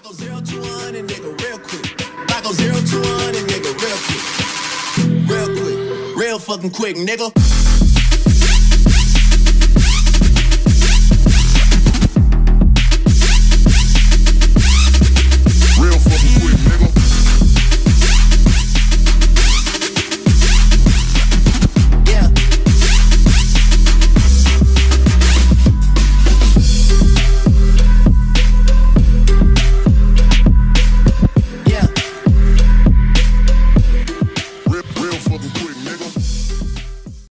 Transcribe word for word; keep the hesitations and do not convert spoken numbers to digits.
go zero to one and nigga real quick. I go zero to one and nigga real quick. Real quick. Real fucking quick, nigga.